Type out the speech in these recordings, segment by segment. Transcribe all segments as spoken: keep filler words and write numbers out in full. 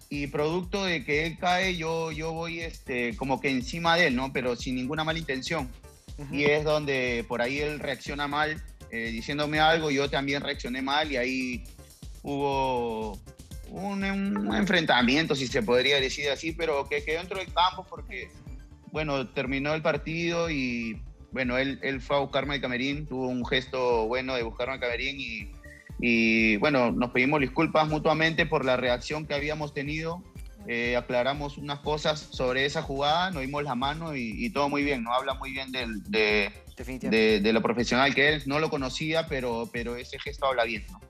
y producto de que él cae, yo, yo voy este, como que encima de él, ¿no? Pero sin ninguna mala intención. Ujú. Y es donde por ahí él reacciona mal, eh, diciéndome algo, yo también reaccioné mal y ahí hubo un, un enfrentamiento, si se podría decir así, pero que quedó dentro del campo porque, bueno, terminó el partido y, bueno, él, él fue a buscarme al camerín, tuvo un gesto bueno de buscarme al camerín y, y bueno, nos pedimos disculpas mutuamente por la reacción que habíamos tenido. Eh, aclaramos unas cosas sobre esa jugada, nos dimos la mano y, y todo muy bien, ¿no? Habla muy bien del, de, Definitivamente. de, de lo profesional que es, no lo conocía, pero, pero ese gesto habla bien, ¿no?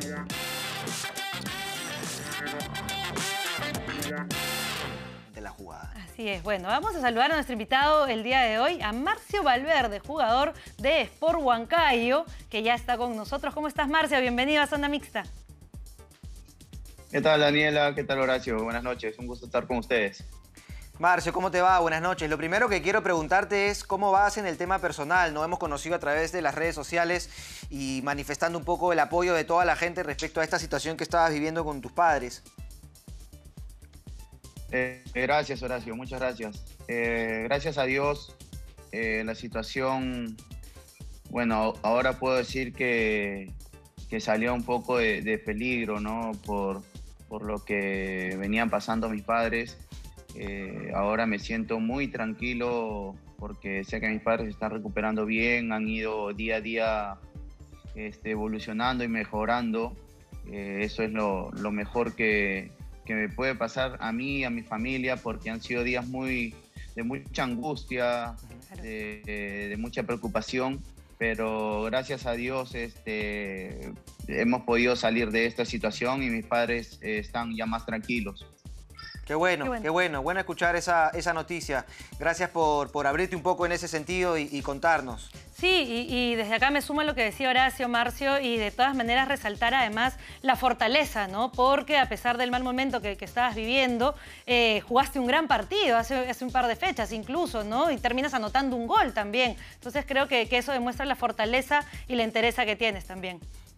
De la jugada. Así es. Bueno, vamos a saludar a nuestro invitado el día de hoy, a Marcio Valverde, jugador de Sport Huancayo, que ya está con nosotros. ¿Cómo estás, Marcio? Bienvenido a Zona Mixta. ¿Qué tal, Daniela? ¿Qué tal, Horacio? Buenas noches, un gusto estar con ustedes. Marcio, ¿cómo te va? Buenas noches. Lo primero que quiero preguntarte es cómo vas en el tema personal. Nos hemos conocido a través de las redes sociales y manifestando un poco el apoyo de toda la gente respecto a esta situación que estabas viviendo con tus padres. Eh, gracias, Horacio, muchas gracias. Eh, gracias a Dios, eh, la situación, bueno, ahora puedo decir que, que salió un poco de, de peligro, ¿no? Por, por lo que venían pasando mis padres. Eh, ahora me siento muy tranquilo porque sé que mis padres se están recuperando bien, han ido día a día este, evolucionando y mejorando. Eh, eso es lo, lo mejor que, que me puede pasar a mí y a mi familia, porque han sido días muy, de mucha angustia, de, de, de mucha preocupación, pero gracias a Dios este, hemos podido salir de esta situación y mis padres eh, están ya más tranquilos. Qué bueno, Qué bueno. qué bueno. Bueno escuchar esa, esa noticia. Gracias por, por abrirte un poco en ese sentido y, y contarnos. Sí, y, y desde acá me sumo a lo que decía Horacio, Marcio, y de todas maneras resaltar además la fortaleza, ¿no? Porque a pesar del mal momento que, que estabas viviendo, eh, jugaste un gran partido hace, hace un par de fechas incluso, ¿no? Y terminas anotando un gol también. Entonces creo que, que eso demuestra la fortaleza y la entereza que tienes también.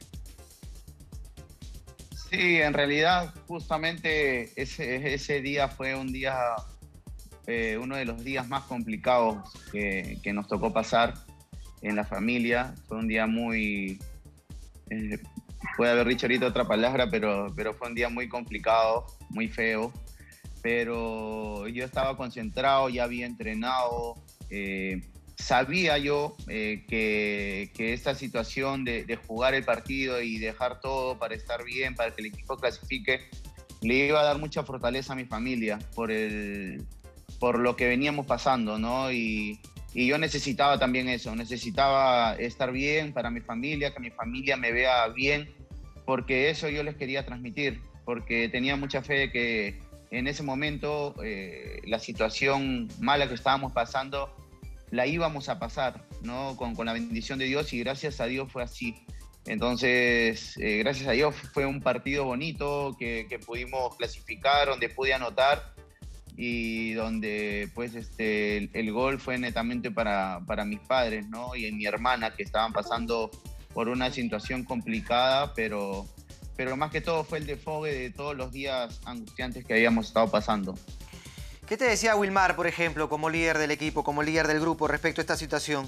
Sí, en realidad justamente ese, ese día fue un día, eh, uno de los días más complicados que, que nos tocó pasar en la familia. Fue un día muy, eh, puede haber dicho ahorita otra palabra, pero, pero fue un día muy complicado, muy feo. Pero yo estaba concentrado, ya había entrenado, eh, sabía yo eh, que, que esta situación de, de jugar el partido y dejar todo para estar bien, para que el equipo clasifique, le iba a dar mucha fortaleza a mi familia por, el, por lo que veníamos pasando, ¿no? Y, y yo necesitaba también eso, necesitaba estar bien para mi familia, que mi familia me vea bien, porque eso yo les quería transmitir, porque tenía mucha fe de que en ese momento eh, la situación mala que estábamos pasando la íbamos a pasar, ¿no? Con, con la bendición de Dios, y gracias a Dios fue así. Entonces, eh, gracias a Dios fue un partido bonito que, que pudimos clasificar, donde pude anotar y donde pues este, el, el gol fue netamente para, para mis padres, ¿no? Y mi hermana, que estaban pasando por una situación complicada, pero, pero más que todo fue el desfogue de todos los días angustiantes que habíamos estado pasando. ¿Qué te decía Wilmar, por ejemplo, como líder del equipo, como líder del grupo, respecto a esta situación?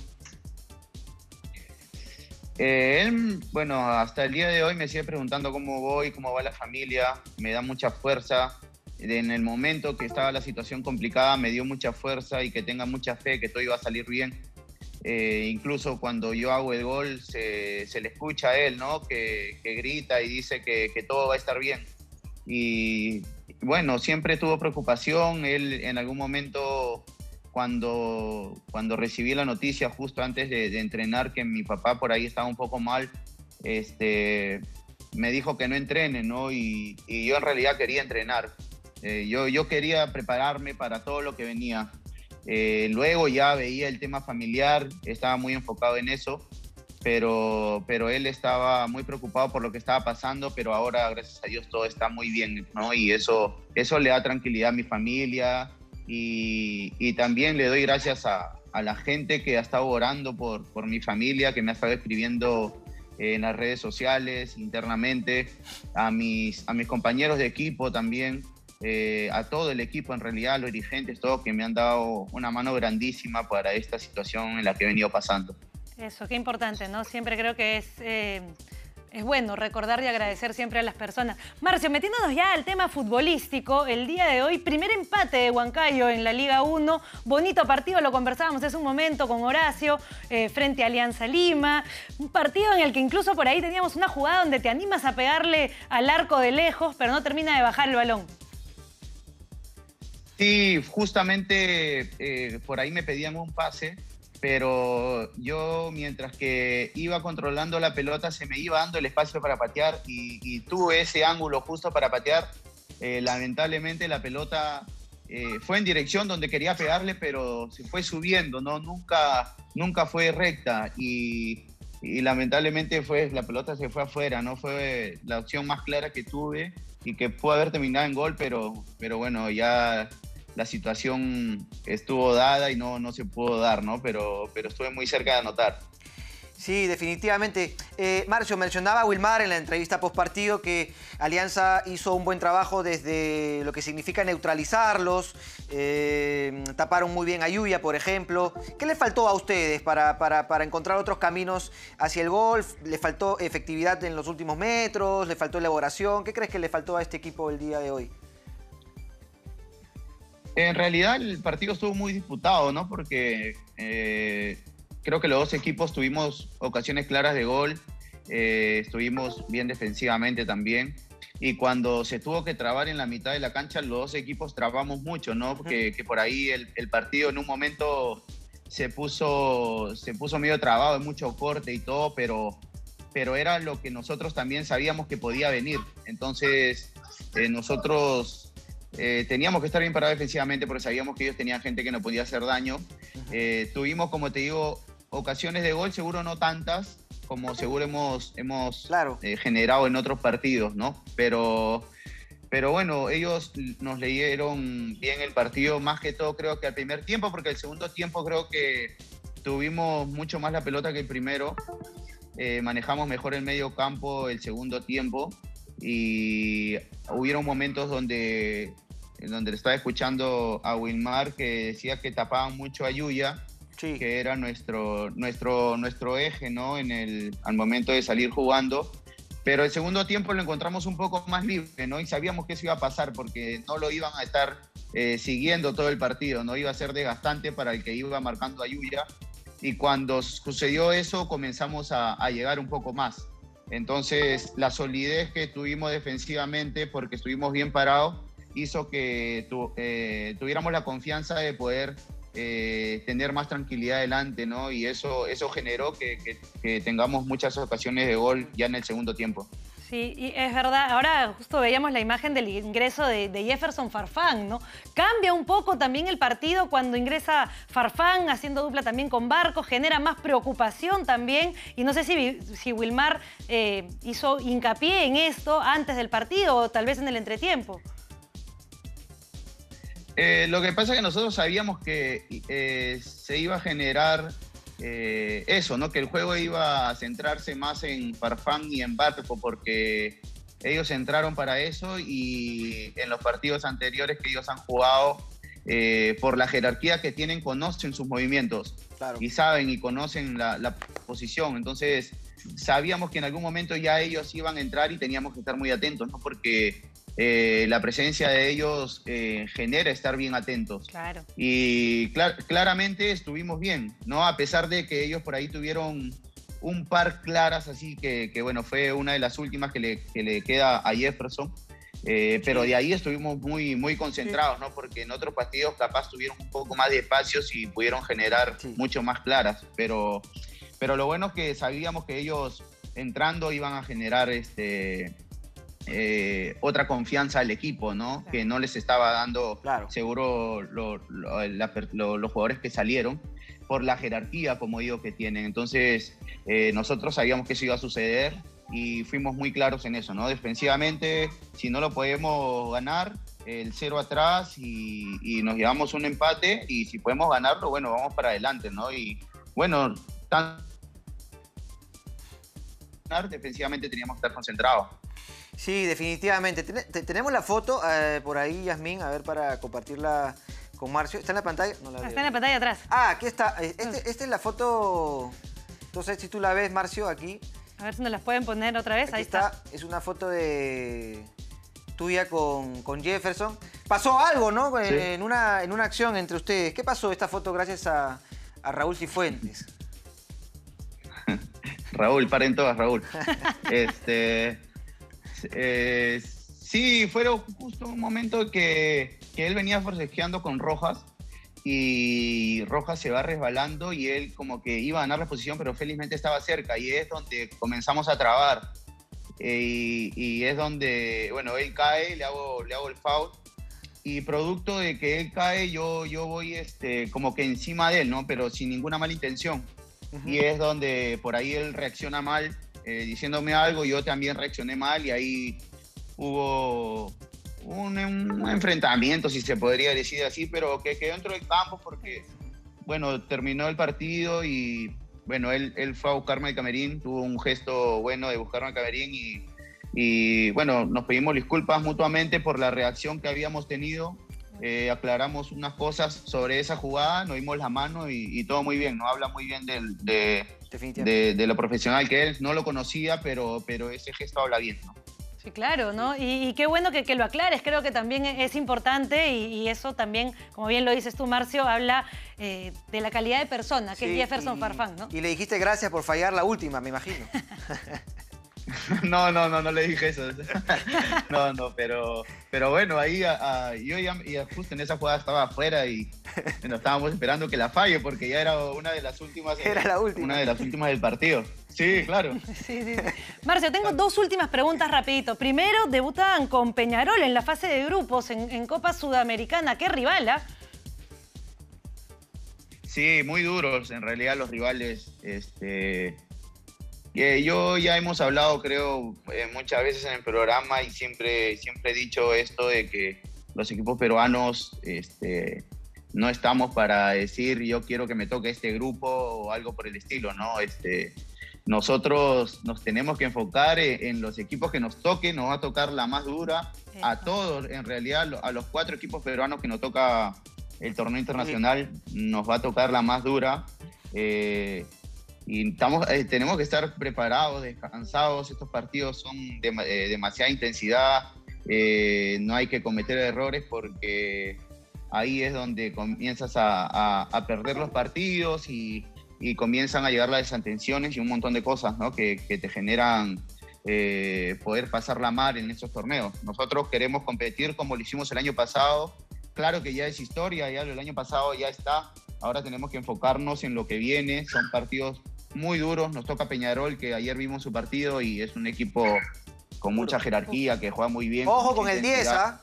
Eh, él, bueno, hasta el día de hoy me sigue preguntando cómo voy, cómo va la familia, me da mucha fuerza. En el momento que estaba la situación complicada me dio mucha fuerza y que tenga mucha fe que todo iba a salir bien. Eh, incluso cuando yo hago el gol se, se le escucha a él, ¿no? Que, que grita y dice que, que todo va a estar bien. Y bueno, siempre tuvo preocupación. Él en algún momento, cuando, cuando recibí la noticia justo antes de, de entrenar, que mi papá por ahí estaba un poco mal, este, me dijo que no entrene, ¿no? Y, y yo en realidad quería entrenar. Eh, yo, yo quería prepararme para todo lo que venía. Eh, luego ya veía el tema familiar, estaba muy enfocado en eso. Pero, pero él estaba muy preocupado por lo que estaba pasando, pero ahora, gracias a Dios, todo está muy bien, ¿no? Y eso, eso le da tranquilidad a mi familia y, y también le doy gracias a, a la gente que ha estado orando por, por mi familia, que me ha estado escribiendo en las redes sociales, internamente, a mis, a mis compañeros de equipo también, eh, a todo el equipo, en realidad, a los dirigentes, todos que me han dado una mano grandísima para esta situación en la que he venido pasando. Eso, qué importante, ¿no? Siempre creo que es... Eh... Es bueno recordar y agradecer siempre a las personas. Marcio, metiéndonos ya al tema futbolístico, el día de hoy, primer empate de Huancayo en la Liga uno. Bonito partido, lo conversábamos hace un momento con Horacio, eh, frente a Alianza Lima. Un partido en el que incluso por ahí teníamos una jugada donde te animas a pegarle al arco de lejos, pero no termina de bajar el balón. Sí, justamente eh, por ahí me pedían un pase, pero yo mientras que iba controlando la pelota se me iba dando el espacio para patear y, y tuve ese ángulo justo para patear. Eh, lamentablemente la pelota eh, fue en dirección donde quería pegarle, pero se fue subiendo, ¿no? Nunca, nunca fue recta y, y lamentablemente fue, la pelota se fue afuera, ¿no? Fue la opción más clara que tuve y que pudo haber terminado en gol, pero, pero bueno, ya... la situación estuvo dada y no, no se pudo dar, ¿no? Pero, pero estuve muy cerca de anotar. Sí, definitivamente. Eh, Marcio, mencionaba a Wilmar en la entrevista postpartido que Alianza hizo un buen trabajo desde lo que significa neutralizarlos, eh, taparon muy bien a Yuya, por ejemplo. ¿Qué les faltó a ustedes para, para, para encontrar otros caminos hacia el gol? ¿Le faltó efectividad en los últimos metros? ¿Le faltó elaboración? ¿Qué crees que le faltó a este equipo el día de hoy? En realidad el partido estuvo muy disputado, ¿no? Porque eh, creo que los dos equipos tuvimos ocasiones claras de gol, eh, estuvimos bien defensivamente también. Y cuando se tuvo que trabar en la mitad de la cancha, los dos equipos trabamos mucho, ¿no? Porque que por ahí el, el partido en un momento se puso, se puso medio trabado, en mucho corte y todo, pero, pero era lo que nosotros también sabíamos que podía venir. Entonces eh, nosotros... Eh, teníamos que estar bien parados defensivamente porque sabíamos que ellos tenían gente que nos podía hacer daño. Eh, tuvimos, como te digo, ocasiones de gol, seguro no tantas como seguro hemos, hemos claro. eh, generado en otros partidos, ¿no? Pero, pero bueno, ellos nos leyeron bien el partido, más que todo creo que al primer tiempo, porque el segundo tiempo creo que tuvimos mucho más la pelota que el primero. Eh, manejamos mejor el medio campo el segundo tiempo y hubieron momentos donde, donde le estaba escuchando a Wilmar que decía que tapaban mucho a Yuya, sí. que era nuestro, nuestro, nuestro eje, ¿no? En el, al momento de salir jugando. Pero el segundo tiempo lo encontramos un poco más libre, ¿no? Y sabíamos que eso iba a pasar porque no lo iban a estar eh, siguiendo todo el partido, no iba a ser desgastante para el que iba marcando a Yuya. Y cuando sucedió eso comenzamos a, a llegar un poco más. Entonces, la solidez que tuvimos defensivamente, porque estuvimos bien parados, hizo que tu, eh, tuviéramos la confianza de poder eh, tener más tranquilidad adelante, ¿no? Y eso, eso generó que, que, que tengamos muchas ocasiones de gol ya en el segundo tiempo. Sí, y es verdad. Ahora justo veíamos la imagen del ingreso de, de Jefferson Farfán, ¿no? Cambia un poco también el partido cuando ingresa Farfán, haciendo dupla también con Barcos, genera más preocupación también. Y no sé si, si Wilmar eh, hizo hincapié en esto antes del partido o tal vez en el entretiempo. Eh, lo que pasa es que nosotros sabíamos que eh, se iba a generar eh, eso, ¿no? Que el juego iba a centrarse más en Farfán y en Barco, porque ellos entraron para eso y en los partidos anteriores que ellos han jugado, eh, por la jerarquía que tienen, conocen sus movimientos, claro. y saben y conocen la, la posición. Entonces sabíamos que en algún momento ya ellos iban a entrar y teníamos que estar muy atentos, ¿no? Porque Eh, la presencia de ellos eh, genera estar bien atentos. Claro. Y clar claramente estuvimos bien, ¿no? A pesar de que ellos por ahí tuvieron un par claras, así que, que bueno, fue una de las últimas que le, que le queda a Jefferson. Eh, sí. Pero de ahí estuvimos muy, muy concentrados, sí. ¿no? Porque en otros partidos capaz tuvieron un poco más de espacios y pudieron generar sí. mucho más claras. Pero, pero lo bueno es que sabíamos que ellos entrando iban a generar este... Eh, otra confianza al equipo, ¿no? Claro. Que no les estaba dando claro. seguro lo, lo, la, lo, los jugadores que salieron por la jerarquía, como digo, que tienen. Entonces, eh, nosotros sabíamos que eso iba a suceder y fuimos muy claros en eso, ¿no? Defensivamente, si no lo podemos ganar, el cero atrás y, y nos llevamos un empate, y si podemos ganarlo, bueno, vamos para adelante, ¿no? Y bueno, tan defensivamente teníamos que estar concentrados. Sí, definitivamente. Ten te tenemos la foto eh, por ahí, Yasmín, a ver, para compartirla con Marcio. ¿Está en la pantalla? No la veo. Está en la pantalla atrás. Ah, aquí está. Este, esta es la foto... No sé si tú la ves, Marcio, aquí. A ver si nos las pueden poner otra vez. Aquí Ahí está. está. Es una foto de tuya con, con Jefferson. Pasó algo, ¿no? Sí. En, una, en una acción entre ustedes. ¿Qué pasó esta foto gracias a, a Raúl Cifuentes? Raúl, paren todas, Raúl. este, eh, sí, fue justo un momento que, que él venía forcejeando con Rojas y Rojas se va resbalando y él como que iba a ganar la posición, pero felizmente estaba cerca y es donde comenzamos a trabar. Eh, y, y es donde, bueno, él cae, le hago, le hago el foul y producto de que él cae yo, yo voy este, como que encima de él, ¿no? Pero sin ninguna mala intención. Uh-huh. Y es donde por ahí él reacciona mal, eh, diciéndome algo, yo también reaccioné mal y ahí hubo un, un enfrentamiento, si se podría decir así, pero que quedó dentro del campo porque, bueno, terminó el partido y, bueno, él, él fue a buscarme al camerín, tuvo un gesto bueno de buscarme al camerín y, y bueno, nos pedimos disculpas mutuamente por la reacción que habíamos tenido. Eh, aclaramos unas cosas sobre esa jugada, nos dimos la mano y, y todo muy bien, ¿no? Habla muy bien del, de, de, de lo profesional que es, no lo conocía, pero, pero ese gesto habla bien, ¿no? Sí, claro, ¿no? Y, y qué bueno que, que lo aclares, creo que también es importante y, y eso también, como bien lo dices tú, Marcio, habla eh, de la calidad de persona, que sí, es Jefferson y, Farfán, ¿no? Y le dijiste gracias por fallar la última, me imagino. No, no, no, no le dije eso. No, no, pero, pero bueno, ahí a, a, yo ya, ya justo en esa jugada estaba afuera y bueno, estábamos esperando que la falle porque ya era una de las últimas. Era la última. Una de las últimas del partido. Sí, claro. Sí, sí, sí. Marcio, tengo dos últimas preguntas rapidito. Primero, debutan con Peñarol en la fase de grupos en, en Copa Sudamericana. ¿Qué rival, ah? Sí, muy duros en realidad los rivales. Este... Eh, yo ya hemos hablado, creo, eh, muchas veces en el programa y siempre, siempre he dicho esto de que los equipos peruanos este, no estamos para decir yo quiero que me toque este grupo o algo por el estilo, ¿no? Este, nosotros nos tenemos que enfocar en, en los equipos que nos toquen, nos va a tocar la más dura, a todos, en realidad, a los cuatro equipos peruanos que nos toca el torneo internacional, nos va a tocar la más dura. Eh, Y estamos, eh, tenemos que estar preparados, descansados. Estos partidos son de eh, demasiada intensidad. Eh, no hay que cometer errores porque ahí es donde comienzas a, a, a perder los partidos y, y comienzan a llegar las desatenciones y un montón de cosas, ¿no? que, que te generan eh, poder pasarla mal en esos torneos. Nosotros queremos competir como lo hicimos el año pasado. Claro que ya es historia, ya el año pasado ya está. Ahora tenemos que enfocarnos en lo que viene. Son partidos muy duros, nos toca Peñarol, que ayer vimos su partido y es un equipo con mucha jerarquía, que juega muy bien. Ojo con el diez, ¿ah?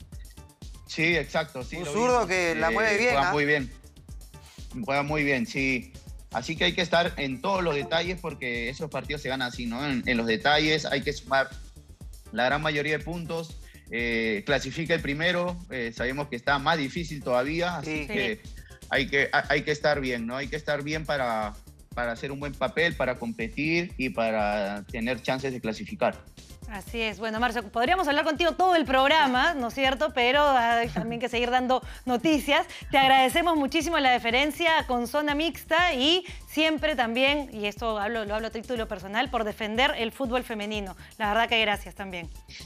Sí, exacto. Sí, un zurdo que la mueve bien, Juega ¿ah? muy bien. Juega muy bien, sí. Así que hay que estar en todos los detalles porque esos partidos se ganan así, ¿no? En, en los detalles hay que sumar la gran mayoría de puntos. Eh, clasifica el primero, eh, sabemos que está más difícil todavía, así sí. que hay que, hay que estar bien, ¿no? Hay que estar bien para... para hacer un buen papel, para competir y para tener chances de clasificar. Así es. Bueno, Marcio, podríamos hablar contigo todo el programa, ¿no es cierto? Pero hay también que seguir dando noticias. Te agradecemos muchísimo la deferencia con Zona Mixta y siempre también, y esto hablo, lo hablo a título personal, por defender el fútbol femenino. La verdad que gracias también.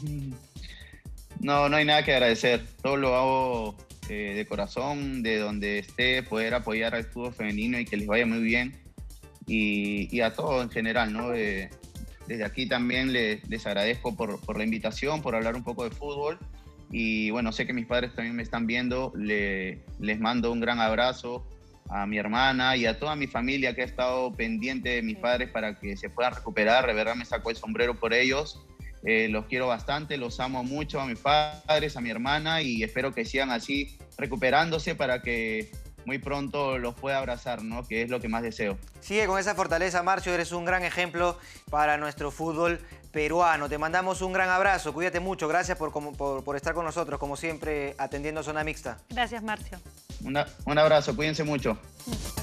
No, no hay nada que agradecer. Todo lo hago eh, de corazón, de donde esté, poder apoyar al fútbol femenino y que les vaya muy bien. Y, y a todos en general, ¿no? De, desde aquí también les, les agradezco por, por la invitación, por hablar un poco de fútbol. Y bueno, sé que mis padres también me están viendo. Le, les mando un gran abrazo a mi hermana y a toda mi familia que ha estado pendiente de mis padres para que se puedan recuperar. De verdad me saco el sombrero por ellos. Eh, los quiero bastante, los amo mucho a mis padres, a mi hermana y espero que sigan así recuperándose para que muy pronto los pueda abrazar, ¿no? Que es lo que más deseo. Sigue con esa fortaleza, Marcio. Eres un gran ejemplo para nuestro fútbol peruano. Te mandamos un gran abrazo. Cuídate mucho. Gracias por, por, por estar con nosotros, como siempre, atendiendo Zona Mixta. Gracias, Marcio. Una, un abrazo. Cuídense mucho.